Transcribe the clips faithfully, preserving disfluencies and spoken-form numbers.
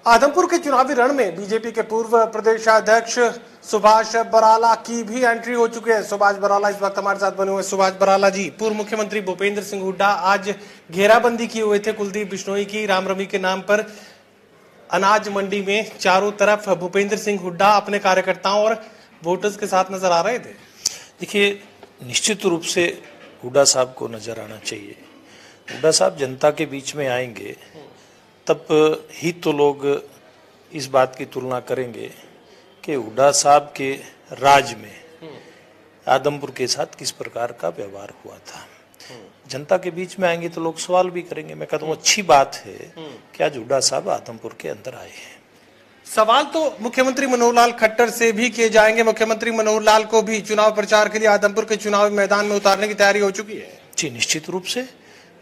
आदमपुर के चुनावी रण में बीजेपी के पूर्व प्रदेशाध्यक्ष सुभाष बराला की भी एंट्री हो चुकी है। सुभाष बराला इस वक्त हमारे साथ बने हुए। सुभाष बराला जी, पूर्व मुख्यमंत्री भूपेंद्र सिंह हुड्डा आज घेराबंदी किए हुए थे कुलदीप बिश्नोई की रामरमी के नाम पर अनाज मंडी में। चारों तरफ भूपेंद्र सिंह हुड्डा अपने कार्यकर्ताओं और वोटर्स के साथ नजर आ रहे थे। देखिए, निश्चित रूप से हुड्डा साहब को नजर आना चाहिए। हुड्डा साहब जनता के बीच में आएंगे तब ही तो लोग इस बात की तुलना करेंगे कि हुड्डा साहब के राज में आदमपुर के साथ किस प्रकार का व्यवहार हुआ था। जनता के बीच में आएंगे तो लोग सवाल भी करेंगे। मैं कहता हूँ अच्छी बात है कि आज हुड्डा साहब आदमपुर के अंदर आए हैं। सवाल तो मुख्यमंत्री मनोहर लाल खट्टर से भी किए जाएंगे। मुख्यमंत्री मनोहर लाल को भी चुनाव प्रचार के लिए आदमपुर के चुनावी मैदान में उतारने की तैयारी हो चुकी है। जी, निश्चित रूप से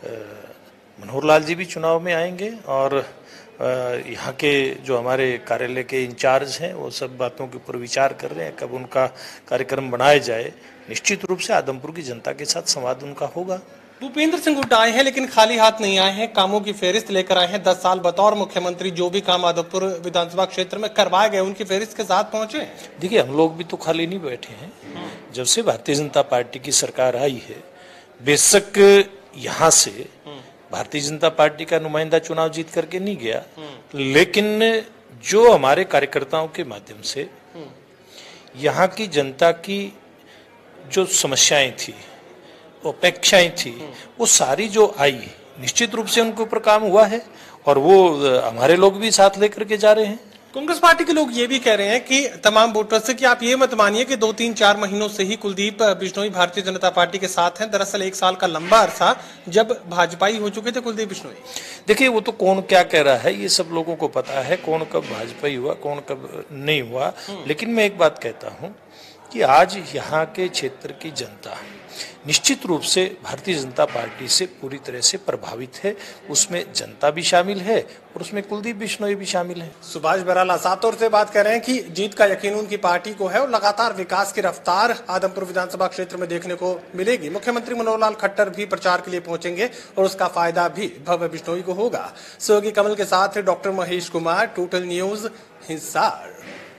मनोहर लाल जी भी चुनाव में आएंगे और यहाँ के जो हमारे कार्यालय के इंचार्ज हैं वो सब बातों के ऊपर विचार कर रहे हैं, कब उनका कार्यक्रम बनाया जाए। निश्चित रूप से आदमपुर की जनता के साथ संवाद उनका होगा। भूपेंद्र सिंह हुड्डा आए हैं लेकिन खाली हाथ नहीं आए हैं, कामों की फेरिस्त लेकर आए हैं। दस साल बतौर मुख्यमंत्री जो भी काम आदमपुर विधानसभा क्षेत्र में करवाए गए उनकी फेरिस्त के साथ पहुंचे। देखिए, हम लोग भी तो खाली नहीं बैठे हैं। जब से भारतीय जनता पार्टी की सरकार आई है, बेशक यहाँ से भारतीय जनता पार्टी का नुमाइंदा चुनाव जीत करके नहीं गया, लेकिन जो हमारे कार्यकर्ताओं के माध्यम से यहाँ की जनता की जो समस्याएं थी, अपेक्षाएं थी, वो सारी जो आई, निश्चित रूप से उनके ऊपर काम हुआ है और वो हमारे लोग भी साथ लेकर के जा रहे हैं। कांग्रेस पार्टी के लोग ये भी कह रहे हैं कि तमाम वोटर्स से कि आप ये मत मानिए कि दो तीन चार महीनों से ही कुलदीप बिश्नोई भारतीय जनता पार्टी के साथ हैं। दरअसल एक साल का लंबा अरसा जब भाजपाई हो चुके थे कुलदीप बिश्नोई। देखिए, वो तो कौन क्या कह रहा है ये सब लोगों को पता है, कौन कब भाजपाई हुआ कौन कब नहीं हुआ। लेकिन मैं एक बात कहता हूँ कि आज यहाँ के क्षेत्र की जनता निश्चित रूप से भारतीय जनता पार्टी से पूरी तरह से प्रभावित है। उसमें जनता भी शामिल है और उसमें कुलदीप बिश्नोई भी शामिल है। सुभाष बराला साफ तौर से बात कर रहे हैं कि जीत का यकीन उनकी पार्टी को है और लगातार विकास की रफ्तार आदमपुर विधानसभा क्षेत्र में देखने को मिलेगी। मुख्यमंत्री मनोहर लाल खट्टर भी प्रचार के लिए पहुंचेंगे और उसका फायदा भी भव्य बिश्नोई को होगा। सहयोगी कमल के साथ doctor Mahesh Kumar, total news, Hisar.